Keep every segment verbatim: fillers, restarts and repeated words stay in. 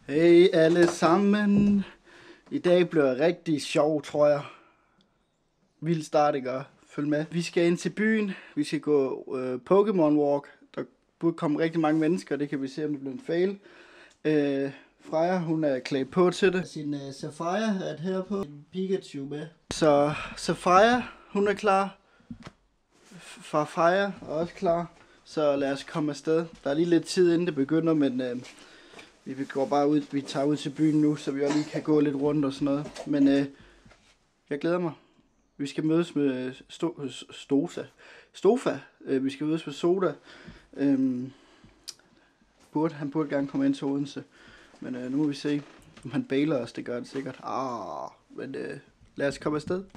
Hej alle sammen. I dag bliver rigtig sjov, tror jeg. Vild start, ikke? Følg med. Vi skal ind til byen. Vi skal gå øh, Pokémon Walk. Der burde komme rigtig mange mennesker. Det kan vi se, om det bliver en fail. Øh, Freja, hun er klædt på til det. Sin øh, Sapphire-hat her på. En Pikachu med. Så Sapphire, hun er klar. Farfreja er også klar. Så lad os komme afsted. Der er lige lidt tid, inden det begynder, men... Øh, Vi går bare ud, vi tager ud til byen nu, så vi også lige kan gå lidt rundt og sådan noget. Men øh, jeg glæder mig. Vi skal mødes med Sto Stosa. Stofa. Øh, vi skal mødes med Soda. Øhm, burde, han burde gerne komme ind til Odense. Men øh, nu må vi se, om han bailer os. Det gør det sikkert. Ah, men øh, lad os komme afsted.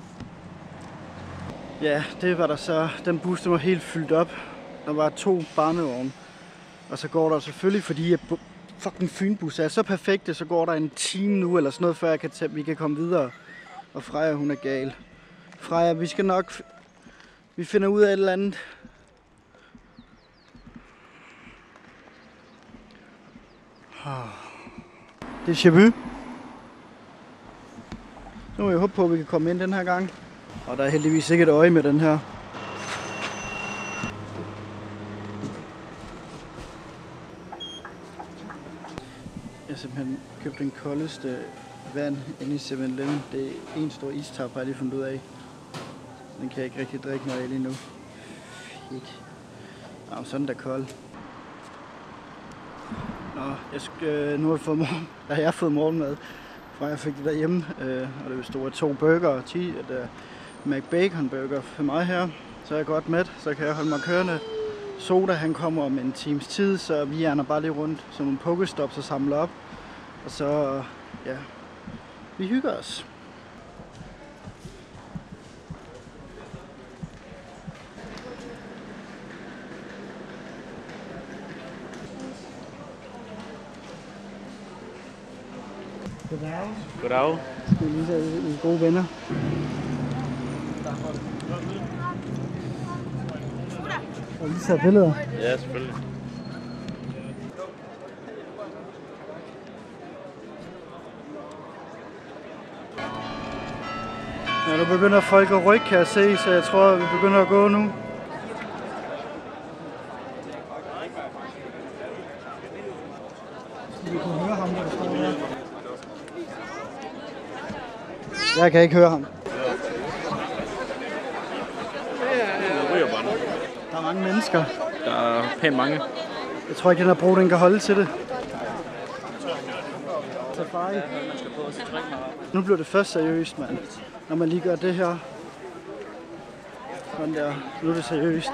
Ja, det var der så. Den bus, den var helt fyldt op. Der var to barnevogne. Og så går der selvfølgelig, fordi jeg... Fucking Fynbus er så perfekte, så går der en time nu eller sådan noget, før jeg kan tage, vi kan komme videre. Og Freja, hun er gal. Freja, vi skal nok... Vi finder ud af et eller andet. Det er Chabu. Nu må jeg håbe på, at vi kan komme ind den her gang. Og der er heldigvis ikke et øje med den her. Jeg har simpelthen købt den koldeste vand inde i seven eleven. Det er en stor istap, har jeg lige fundet ud af. Den kan jeg ikke rigtig drikke noget af lige nu. Ikke. Nå, sådan der kold. Nå, jeg skal, nu har jeg fået morgen, der har jeg fået morgenmad, fra jeg fik det derhjemme. Øh, og det bestod af to burger og ti, et uh, McBacon burger for mig her. Så er jeg godt med, så kan jeg holde mig kørende. Soda, han kommer om en times tid, så vi ender bare lige rundt som nogle pokestops og samler op. Og så, ja, vi hygger os. Goddag. Goddag. Skal vi lige se gode venner. Og lige tager billeder. Ja, selvfølgelig. Ja, nu begynder folk at rykke, kan jeg se, så jeg tror, vi begynder at gå nu. Vi kan høre ham, der står her. Jeg kan ikke høre ham. Der er mange mennesker. Der er pænt mange. Jeg tror ikke, den her bro, den kan holde til det. Safari. Nu bliver det først seriøst, mand. Når man lige gør det her. Sådan der. Nu er det seriøst.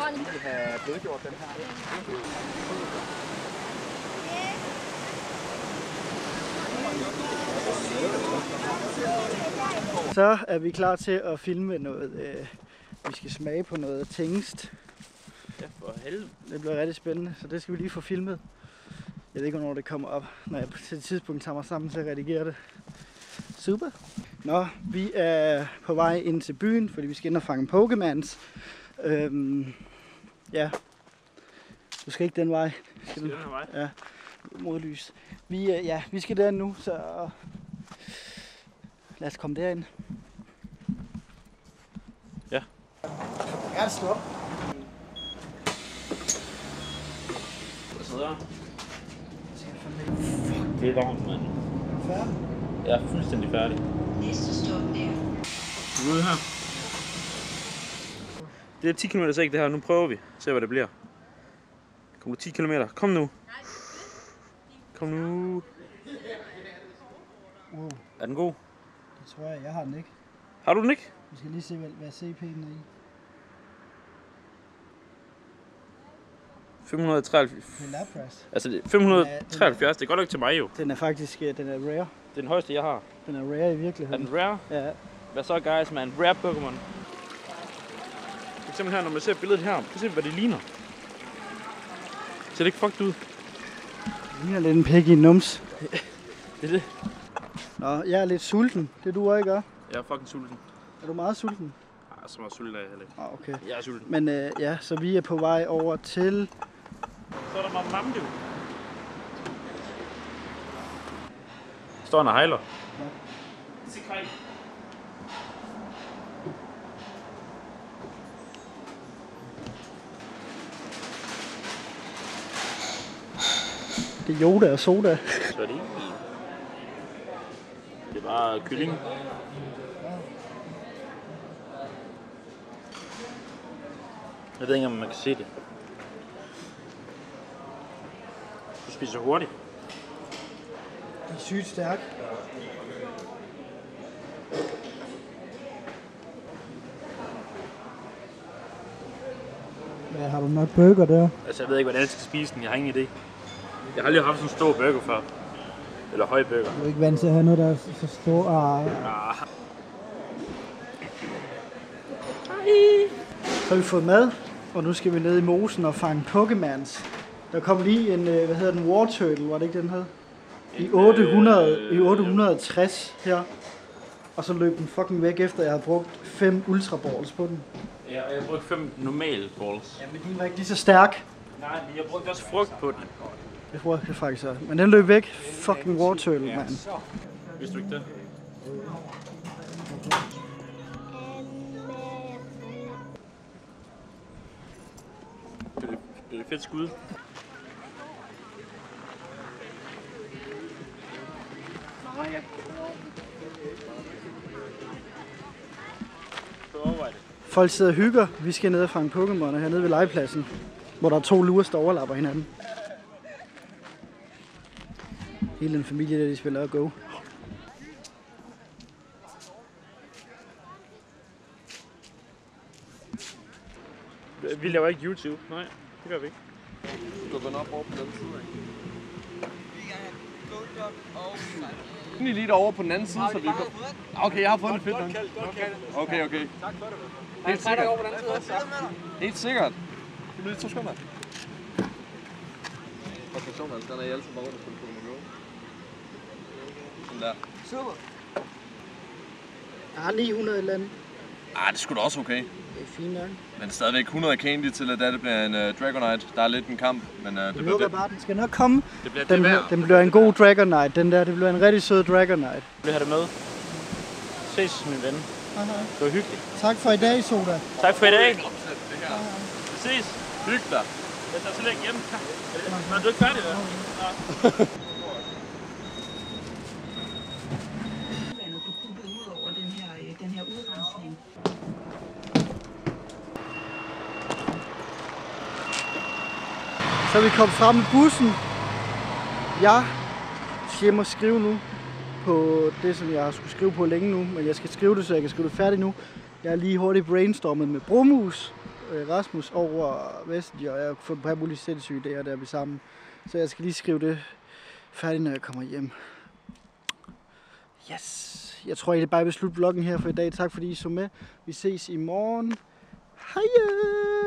Så er vi klar til at filme noget. Øh, vi skal smage på noget tingest. Ja, for helvede. Det bliver rigtig spændende, så det skal vi lige få filmet. Jeg ved ikke, hvornår det kommer op, når jeg på et tidspunkt tager mig sammen til at redigere det. Super. Nå, vi er på vej ind til byen, fordi vi skal ind og fange Pokémons. Øhm, ja. Du skal ikke den vej. Skal den her vej? Ja, modlys. Vi, ja, vi skal derind nu, så lad os komme derind. Ja. Ja, stop. Hvad sidder der? Fuck, det er varmt, mand. Færdig? Jeg er fuldstændig færdig. Næste stop er... Vi er ude her. Det er ti kilometer sæk det her, nu prøver vi. Se hvad det bliver. Kom nu ti kilometer. Kom nu. Kom nu. Wow, Er den god? det tror jeg. Jeg har den ikke. Har du den ikke? Vi skal lige se, hvad, hvad C P'en er i. fem hundrede og treoghalvfjerds. Det er Lapras. Altså det er fem hundrede og treoghalvfjerds, det er godt nok til mig jo. Den er faktisk, øh, den er rare. Det er den højeste jeg har. Den er rare i Er virkeligheden. den rare? Ja. Hvad så guys, man? Rare Pokémon. For eksempel her, når man ser billedet her. Prøv at se, hvad det ligner. Ser det ikke fucked ud? Det ligner lidt en pæk i en nums. Det er det. Nå, jeg er lidt sulten. Det du ikke gør. Jeg er fucking sulten. Er du meget sulten? Nej, så meget sulten er jeg heller ikke. Ah, okay. Jeg er sulten. Men øh, ja, så vi er på vej over til... Så er der Mamamdu. står han og hejler. Det er Yoda og soda. Så er det ikke. Det er bare kylling. Jeg ved ikke, om man kan se det. Du spiser hurtigt. Det er sygt stærkt. Hvad har du nok burger der? Altså, jeg ved ikke, hvordan jeg skal spise den. Jeg har ingen idé. Jeg har aldrig haft sådan en stor burger før. Eller høj burger. Du er ikke vant til at have noget, der er så stor. Ah. Ah. Så har vi fået mad, og nu skal vi ned i mosen og fange Pokemans. Der kom lige en, hvad hedder den, War Turtle, var det ikke den hed? I otte hundrede, i otte hundrede og tres her. Og så løb den fucking væk, efter jeg havde brugt fem Ultra Balls på den. Ja, og jeg brugte fem normale balls. Ja, men den var ikke lige så stærk. Nej, men jeg brugte også frugt på den. Det tror jeg faktisk også. Men den løb væk. Fucking War Turtle, Ja. mand. Vidste du ikke det? Det er, det er et fedt skud. Folk sidder og hygger. Vi skal ned og fange Pokémon hernede ved legepladsen, hvor der er to lurer, der overlapper hinanden. Hele den familie, der de spiller Go. Vi laver ikke YouTube. Nej, det gør vi ikke. Du går op over på den side, ikke? Ni lige derovre på den anden side, så vi kan... Okay, jeg har fundet fedt nok. Okay, okay. Tak for det. Helt sikkert. Over på den anden side også. Helt sikkert. Det bliver to sekunder. Og personer, den er I altid bare rundt og spille Pokémon Go. Sådan der. Super. Jeg har ni hundrede eller andet. Ah, det er sgu da også okay. Det er fint nok. Men stadigvæk hundrede candy til, at det bliver en uh, Dragonite. Der er lidt en kamp, men uh, det, Det bliver lukker det. bare, den skal nok komme. Det bliver Den, det værd. den bliver en god Dragonite, den der. Det bliver en rigtig sød Dragonite. Vi har det med. Ses, min ven. Det var hyggeligt. Tak for i dag, Soda. Tak for i dag. Vi ses. Hyg dig. Jeg tager så længe hjem. Men du er ikke færdig, hva'? Ja. Så er vi kommet frem med bussen. Jeg skal hjem og skrive nu på det, som jeg skulle skrive på længe nu. Men jeg skal skrive det, så jeg kan skrive det færdigt nu. Jeg er lige hurtigt brainstormet med Bromus, Rasmus over Messenger, og jeg har fået et par mulige sindssyge idéer, der er vi sammen. Så jeg skal lige skrive det færdigt, når jeg kommer hjem. Yes! Jeg tror, jeg bare vil slutte vloggen her for i dag. Tak fordi I så med. Vi ses i morgen. Hej!